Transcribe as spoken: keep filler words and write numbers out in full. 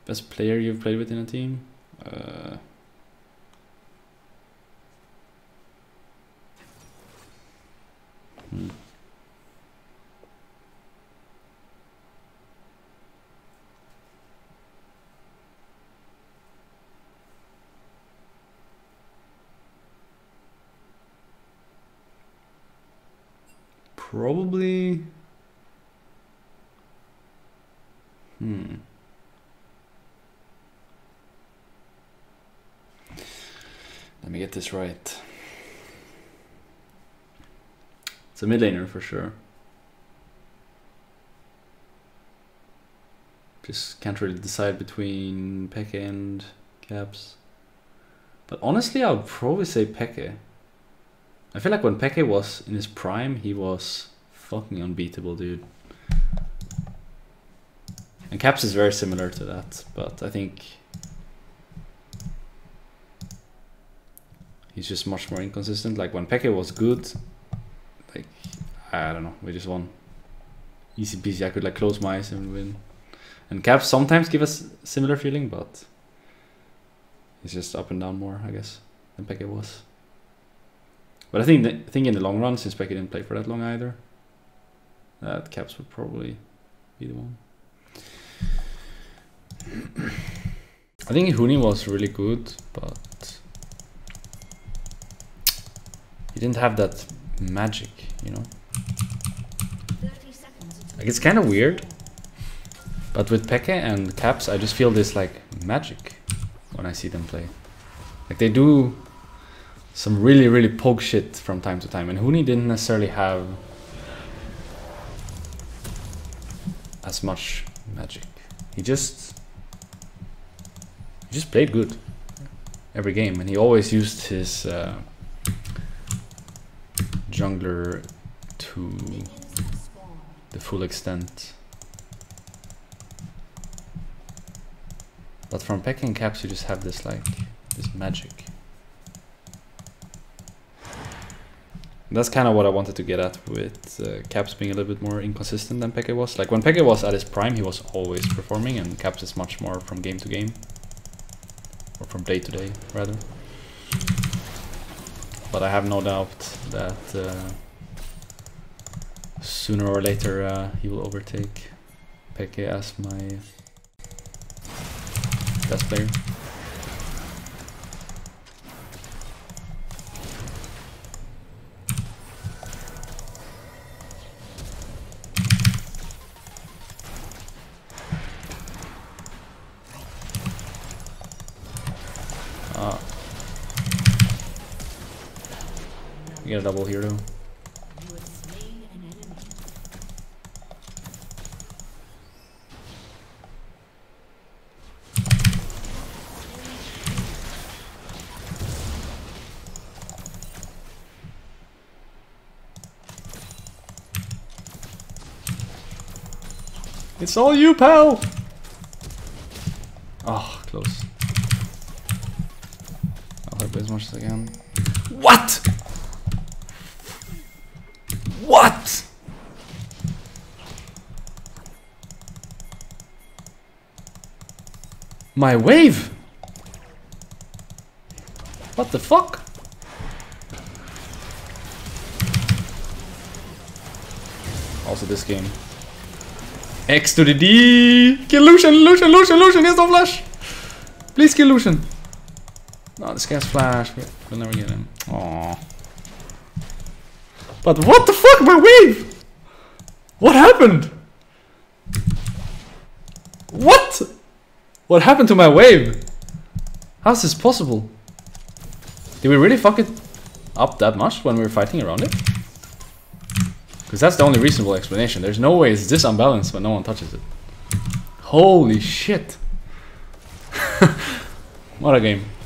Best player you've played with in a team? Uh, hmm. Probably. Hmm. Let me get this right. It's a mid laner for sure. Just can't really decide between Peke and Caps. But honestly, I would probably say Peke. I feel like when Peke was in his prime, he was fucking unbeatable, dude. And Caps is very similar to that, but I think he's just much more inconsistent. Like when Peke was good, like, I don't know, we just won. Easy peasy, I could like close my eyes and win. And Caps sometimes give us a similar feeling, but he's just up and down more, I guess, than Peke was. But I think I think in the long run, since Peke didn't play for that long either, that Caps would probably be the one. I think Huni was really good, but he didn't have that magic, you know? Like, it's kind of weird, but with Peke and Caps, I just feel this like magic when I see them play. Like they do some really, really poke shit from time to time, and Huni didn't necessarily have as much magic. He just he just played good every game, and he always used his uh, jungler to the full extent. But from Peke and Caps, you just have this like this magic. That's kind of what I wanted to get at with uh, Caps being a little bit more inconsistent than Peke was. Like when Peke was at his prime, he was always performing, and Caps is much more from game to game, or from day to day rather. But I have no doubt that uh, sooner or later uh, he will overtake Peke as my best player. Ah. You get a double here though. It's all you, pal! Oh, close. I'll help as much as I can. What? What? My wave? What the fuck? Also this game. X to the D! Kill Lucian! Lucian! Lucian! Lucian! He has no flash! Please kill Lucian! No, this guy's flash. We'll never get him. Aww. But what the fuck? My wave! What happened? What? What happened to my wave? How's this possible? Did we really fuck it up that much when we were fighting around it? Because that's the only reasonable explanation. There's no way it's this unbalanced when no one touches it. Holy shit. What a game.